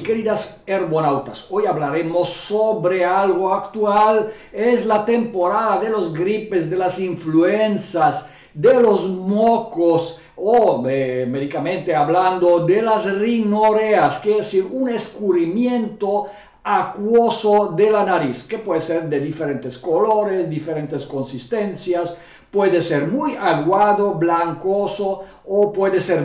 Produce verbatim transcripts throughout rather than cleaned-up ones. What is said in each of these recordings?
queridas herbonautas, hoy hablaremos sobre algo actual. Es la temporada de los gripes, de las influencias, de los mocos o eh, médicamente hablando de las rinoreas, que es decir, un escurrimiento acuoso de la nariz, que puede ser de diferentes colores, diferentes consistencias. Puede ser muy aguado, blancoso, o puede ser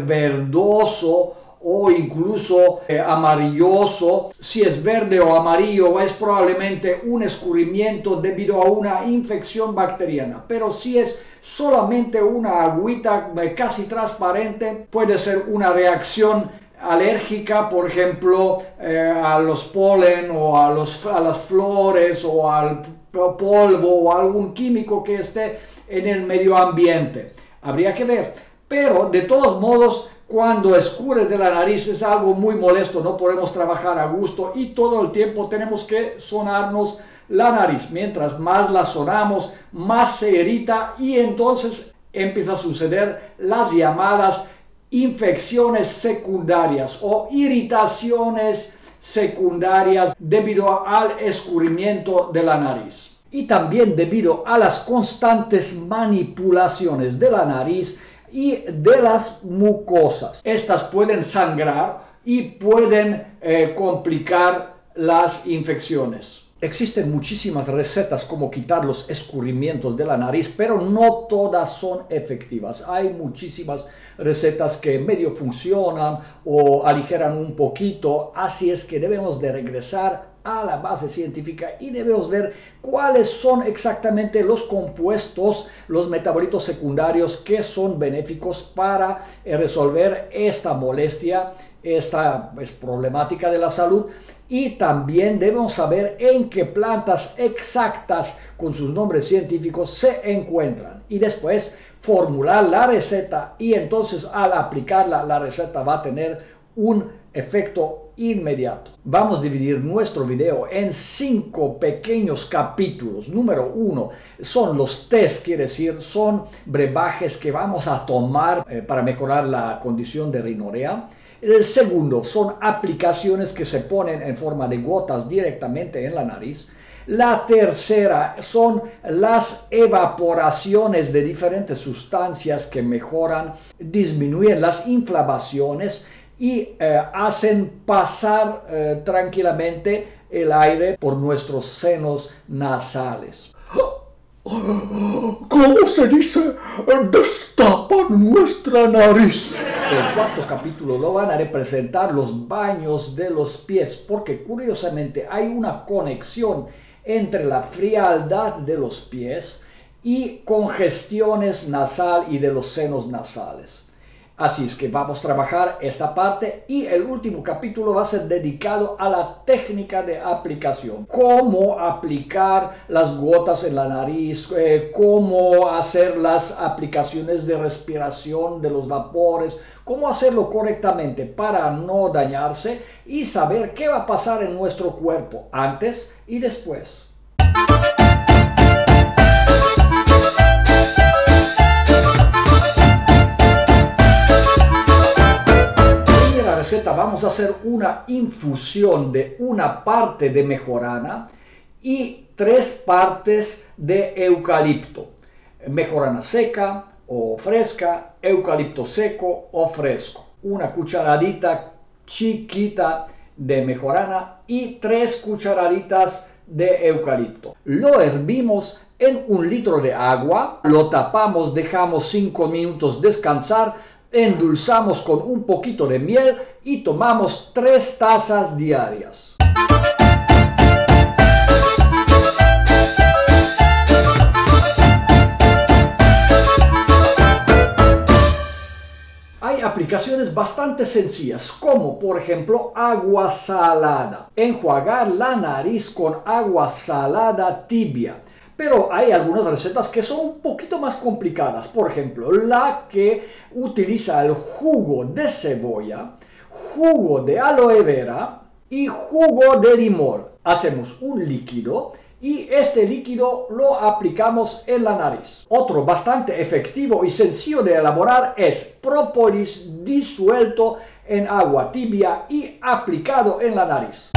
verdoso o incluso eh, amarilloso. Si es verde o amarillo, es probablemente un escurrimiento debido a una infección bacteriana. Pero si es solamente una agüita eh, casi transparente, puede ser una reacción alérgica, por ejemplo, eh, a los polen o a, los, a las flores o al polvo o algún químico que esté en el medio ambiente. Habría que ver, pero de todos modos, cuando escurre de la nariz es algo muy molesto, no podemos trabajar a gusto y todo el tiempo tenemos que sonarnos la nariz. Mientras más la sonamos, más se irrita y entonces empieza a suceder las llamadas infecciones secundarias o irritaciones secundarias debido al escurrimiento de la nariz. Y también debido a las constantes manipulaciones de la nariz y de las mucosas. Estas pueden sangrar y pueden eh, complicar las infecciones. Existen muchísimas recetas como quitar los escurrimientos de la nariz, pero no todas son efectivas. Hay muchísimas recetas que medio funcionan o aligeran un poquito, así es que debemos de regresar a la base científica y debemos ver cuáles son exactamente los compuestos, los metabolitos secundarios que son benéficos para eh, resolver esta molestia, esta pues, problemática de la salud. Y también debemos saber en qué plantas exactas con sus nombres científicos se encuentran y después formular la receta, y entonces al aplicarla la receta va a tener un efecto inmediato. Vamos a dividir nuestro video en cinco pequeños capítulos. Número uno son los test, quiere decir son brebajes que vamos a tomar eh, para mejorar la condición de rinorea. El segundo son aplicaciones que se ponen en forma de gotas directamente en la nariz. La tercera son las evaporaciones de diferentes sustancias que mejoran, disminuyen las inflamaciones y eh, hacen pasar eh, tranquilamente el aire por nuestros senos nasales. ¿Cómo se dice? Destapan nuestra nariz. El cuarto capítulo lo van a representar los baños de los pies, porque curiosamente hay una conexión entre la frialdad de los pies y congestiones nasal y de los senos nasales. Así es que vamos a trabajar esta parte y el último capítulo va a ser dedicado a la técnica de aplicación. Cómo aplicar las gotas en la nariz, eh, cómo hacer las aplicaciones de respiración de los vapores, cómo hacerlo correctamente para no dañarse y saber qué va a pasar en nuestro cuerpo antes y después. Vamos a hacer una infusión de una parte de mejorana y tres partes de eucalipto. Mejorana seca o fresca, eucalipto seco o fresco. Una cucharadita chiquita de mejorana y tres cucharaditas de eucalipto. Lo hervimos en un litro de agua, lo tapamos, dejamos cinco minutos descansar, endulzamos con un poquito de miel y tomamos tres tazas diarias. Hay aplicaciones bastante sencillas, como por ejemplo agua salada. Enjuagar la nariz con agua salada tibia. Pero hay algunas recetas que son un poquito más complicadas. Por ejemplo, la que utiliza el jugo de cebolla, jugo de aloe vera y jugo de limón. Hacemos un líquido y este líquido lo aplicamos en la nariz. Otro bastante efectivo y sencillo de elaborar es própolis disuelto en agua tibia y aplicado en la nariz.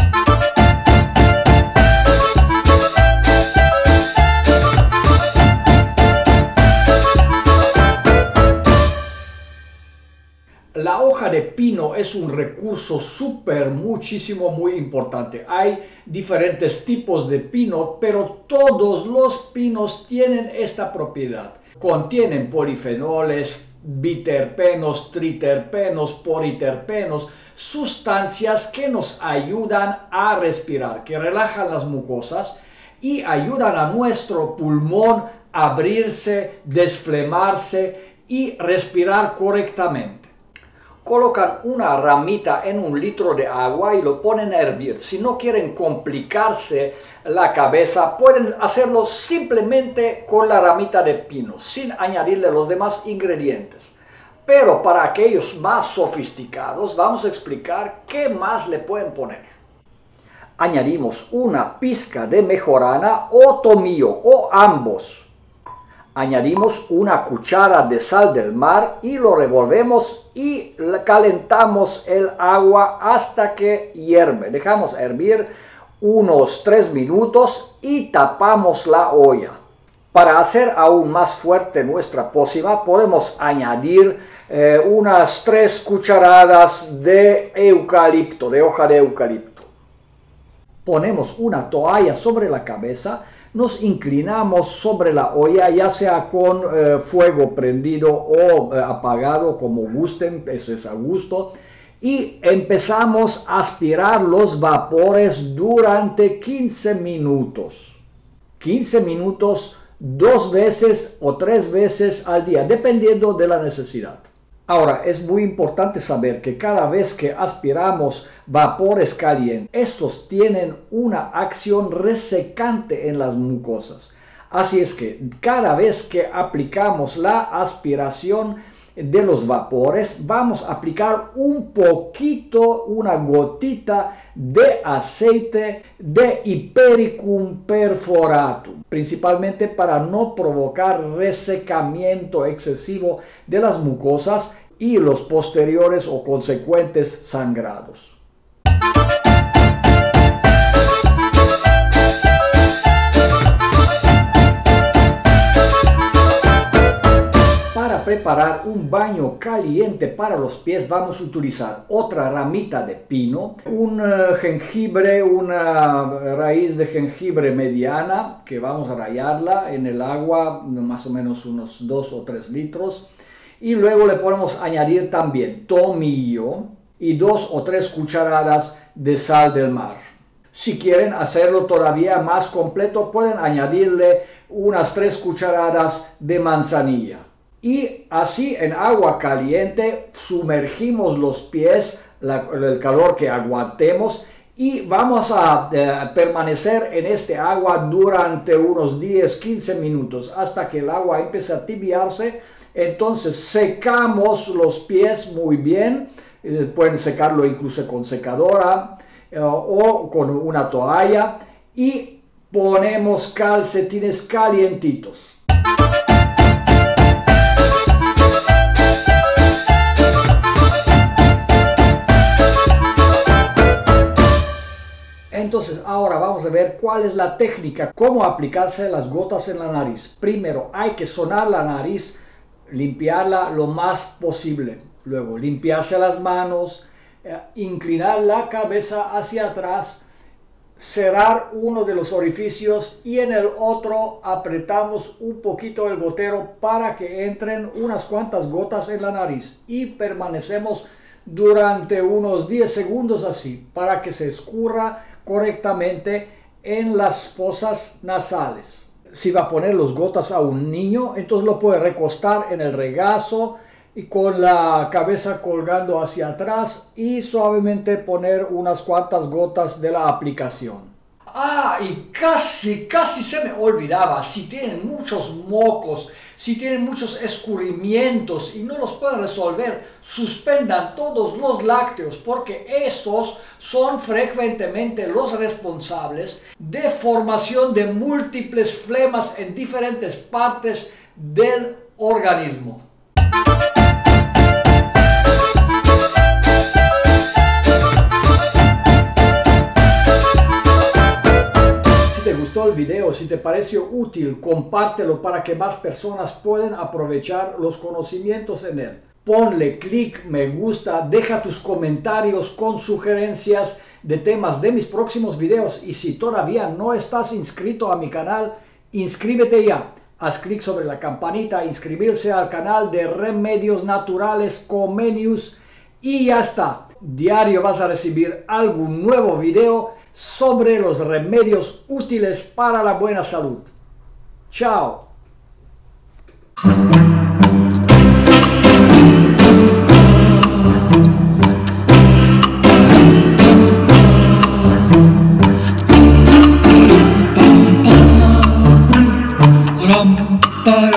La hoja de pino es un recurso súper, muchísimo, muy importante. Hay diferentes tipos de pino, pero todos los pinos tienen esta propiedad. Contienen polifenoles, biterpenos, triterpenos, politerpenos, sustancias que nos ayudan a respirar, que relajan las mucosas y ayudan a nuestro pulmón a abrirse, desflemarse y respirar correctamente. Colocan una ramita en un litro de agua y lo ponen a hervir. Si no quieren complicarse la cabeza, pueden hacerlo simplemente con la ramita de pino, sin añadirle los demás ingredientes. Pero para aquellos más sofisticados, vamos a explicar qué más le pueden poner. Añadimos una pizca de mejorana o tomillo, o ambos. Añadimos una cuchara de sal del mar y lo revolvemos y calentamos el agua hasta que hierve. Dejamos hervir unos tres minutos y tapamos la olla. Para hacer aún más fuerte nuestra pócima, podemos añadir eh, unas tres cucharadas de eucalipto, de hoja de eucalipto. Ponemos una toalla sobre la cabeza. Nos inclinamos sobre la olla, ya sea con eh, fuego prendido o eh, apagado, como gusten, eso es a gusto. Y empezamos a aspirar los vapores durante quince minutos. quince minutos, dos veces o tres veces al día, dependiendo de la necesidad. Ahora, es muy importante saber que cada vez que aspiramos vapores calientes, estos tienen una acción resecante en las mucosas. Así es que cada vez que aplicamos la aspiración de los vapores, vamos a aplicar un poquito, una gotita de aceite de Hipericum perforatum, principalmente para no provocar resecamiento excesivo de las mucosas y los posteriores o consecuentes sangrados. Preparar un baño caliente para los pies, vamos a utilizar otra ramita de pino, un uh, jengibre, una raíz de jengibre mediana que vamos a rallarla en el agua, más o menos unos dos o tres litros, y luego le podemos añadir también tomillo y dos o tres cucharadas de sal del mar. Si quieren hacerlo todavía más completo, pueden añadirle unas tres cucharadas de manzanilla. Y así en agua caliente sumergimos los pies, la, el calor que aguantemos, y vamos a eh, permanecer en este agua durante unos diez a quince minutos hasta que el agua empiece a tibiarse. Entonces secamos los pies muy bien, eh, pueden secarlo incluso con secadora eh, o con una toalla, y ponemos calcetines calientitos. Entonces ahora vamos a ver cuál es la técnica, cómo aplicarse las gotas en la nariz. Primero hay que sonar la nariz, limpiarla lo más posible. Luego limpiarse las manos, eh, inclinar la cabeza hacia atrás, cerrar uno de los orificios y en el otro apretamos un poquito el gotero para que entren unas cuantas gotas en la nariz y permanecemos durante unos diez segundos así para que se escurra correctamente en las fosas nasales. Si va a poner las gotas a un niño, entonces lo puede recostar en el regazo y con la cabeza colgando hacia atrás y suavemente poner unas cuantas gotas de la aplicación. Ah, y casi, casi se me olvidaba, si tienen muchos mocos, si tienen muchos escurrimientos y no los pueden resolver, suspendan todos los lácteos, porque esos son frecuentemente los responsables de formación de múltiples flemas en diferentes partes del organismo. gustó el video, si te pareció útil, compártelo para que más personas puedan aprovechar los conocimientos en él. Ponle clic, me gusta, deja tus comentarios con sugerencias de temas de mis próximos videos y si todavía no estás inscrito a mi canal, inscríbete ya. Haz clic sobre la campanita, inscribirse al canal de Remedios Naturales Comenius y ya está. Diario vas a recibir algún nuevo video sobre los remedios útiles para la buena salud. Chao. Para